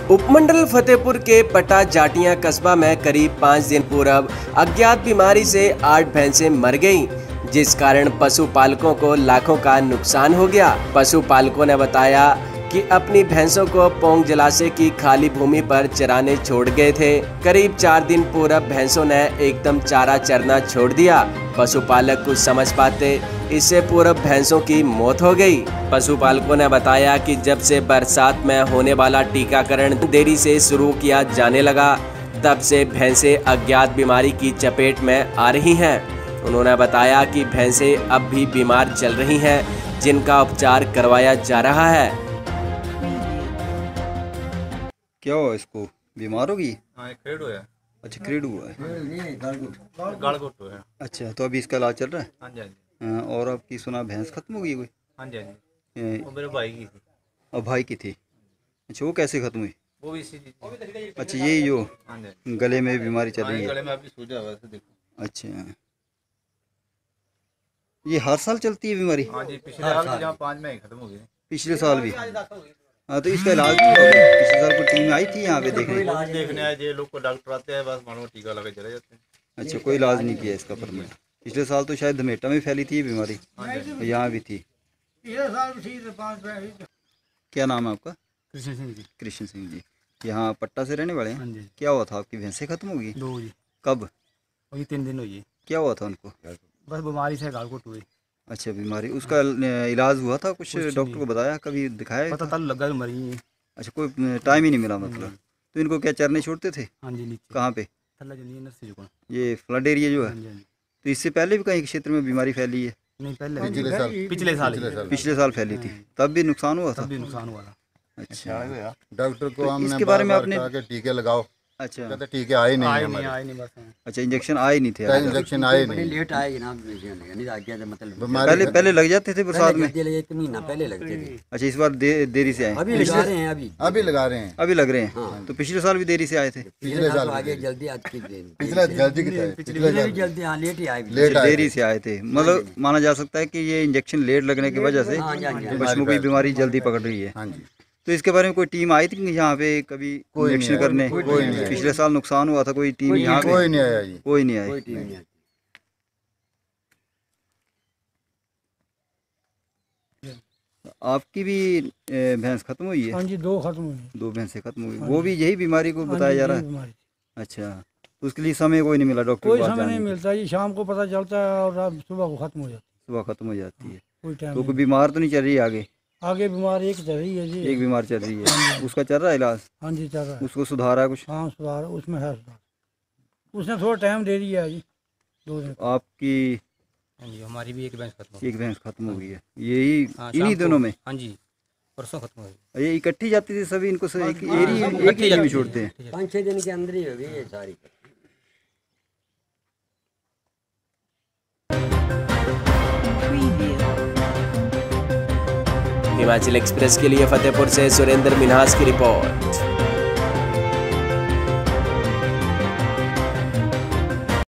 उपमंडल फतेहपुर के पटा जाटियां कस्बा में करीब 5 दिन पूर्व अज्ञात बीमारी से 8 भैंसें मर गईं, जिस कारण पशुपालकों को लाखों का नुकसान हो गया। पशुपालकों ने बताया कि अपनी भैंसों को पोंग जलाशय की खाली भूमि पर चराने छोड़ गए थे। करीब 4 दिन पूर्व भैंसों ने एकदम चारा चरना छोड़ दिया। पशुपालक कुछ समझ पाते इससे पूर्व भैंसों की मौत हो गई। पशुपालकों ने बताया कि जब से बरसात में होने वाला टीकाकरण देरी से शुरू किया जाने लगा, तब से भैंसें अज्ञात बीमारी की चपेट में आ रही हैं। उन्होंने बताया कि भैंसें अब भी बीमार चल रही हैं, जिनका उपचार करवाया जा रहा है। क्या हुआ इसको? बीमार होगी? हाँ, क्रेड हुआ है। अच्छा, क्रेड हुआ है। गलघोट हुआ है। अच्छा, तो अभी इसका इलाज चल रहा है? हाँ जी, हाँ जी। और आपकी सुना भैंस खत्म हो गई कोई? हाँ जी, हाँ जी। वो मेरे भाई की थी। और भाई की थी? अच्छा, वो कैसे खत्म हुई? वो भी इसी चीज। अच्छा, यही जो हाँ जी, गले में बीमारी चल रही है? गले में अभी सूजा हुआ है, देखो। अच्छा, ये हर साल चलती है बीमारी? हाँ जी, पिछले साल जहाँ 5 में ही खत्म हो गई। पिछले साल भी? हाँ, तो इसका इलाज नहीं होगा? पिछले साल को टीम आई थी यहाँ पे देखने आए थे लोग, को डॉक्टर आते हैं, बस मानो टीका लगा चले जाते हैं। अच्छा, कोई इलाज नहीं किया इसका परमानेंट? पिछले साल तो शायद धमेटा में फैली थी ये बीमारी, यहाँ भी थी। क्या नाम है आपका? कृष्ण सिंह जी। कृष्ण सिंह जी, यहाँ पट्टा से रहने वाले हैं? हाँ जी। क्या हुआ था? आपकी भैंसें खत्म हो गई? 2 जी। कब? वही 3 दिन हुई। क्या हुआ था उनको? बस बीमारी से गलघोट हुई। अच्छा, बीमारी, उसका इलाज हुआ था? कुछ डॉक्टर को बताया, कभी दिखाया? पता तल लगा मरी है। अच्छा, कोई टाइम ही नहीं मिला मतलब? तो इनको क्या चरने छोड़ते थे? हाँ जी, नीचे। कहाँ पे? थल्ला जनी नर्सरी जो ये फ्लड एरिया जो है? हाँ जी, हाँ जी। तो इससे पहले भी कहीं क्षेत्र में बीमारी फैली है? नहीं, पहले पिछले साल फैली थी, तब भी नुकसान हुआ था? तब भी नुकसान हुआ था। अच्छा, डॉक्टर को तो हमने इसके बारे में आपने टीके लगाओ, अच्छा, कहते टीके आए नहीं आए नहीं बस। अच्छा, इंजेक्शन आए नहीं थे? इंजेक्शन आए नहीं, लेट आएगी ना, मतलब पहले लग जाते थे बरसात में? 1 महीना पहले लगते थे। अच्छा, इस बार देरी से आए? अभी लगा रहे हैं, अभी लगा रहे हैं, अभी लग रहे हैं। तो पिछले साल भी देरी से आए थे? पिछले साल आगे जल्दी आज की पिछले जल्दी की जल्दी, हाँ लेट ही आए, देरी से आए थे। मतलब माना जा सकता है कि ये इंजेक्शन लेट लगने की वजह से पशुओं को बीमारी जल्दी पकड़ रही है। हाँ जी। तो इसके बारे में कोई टीम आई थी यहाँ पे कभी इंजेक्शन करने? पिछले साल नुकसान हुआ था, कोई टीम यहाँ पे? कोई नहीं आया जी, कोई नहीं आई। आपकी भी भैंस खत्म हुई है? हाँ जी, 2 खत्म हुई। 2 भैंसें खत्म हुई। वो भी यही बीमारी को बताया जा रहा है? अच्छा, तो उसके लिए समय कोई नहीं मिला डॉक्टर? कोई समय नहीं मिलता जी, शाम को पता चलता है और सुबह को खत्म हो जाती है। सुबह खत्म हो जाती है। कोई टाइम तो कोई बीमार तो नहीं चल रही है आगे बीमार एक चल रही है जी। एक बीमार चल रही है, उसका चल रहा है इलाज? हाँ जी, चल रहा है। उसको सुधारा कुछ? हाँ, सुधार उसमें है, सुधार उसने थोड़ा टाइम दे दिया है जी, 2 दिन। आपकी? हाँ जी, हमारी भी एक भैंस खत्म हो एक भैंस खत्म हो गई है, यही इन्हीं दोनों में? हाँ जी, परसों खत्म हो गई। ये इकट्ठी जाती थी सभी? इनको एक एरिया में छोड़ते हैं? 5-6 दिन के अंदर ही हो गई ये सारी। हिमाचल एक्सप्रेस के लिए फतेहपुर से सुरेंद्र मिन्हास की रिपोर्ट।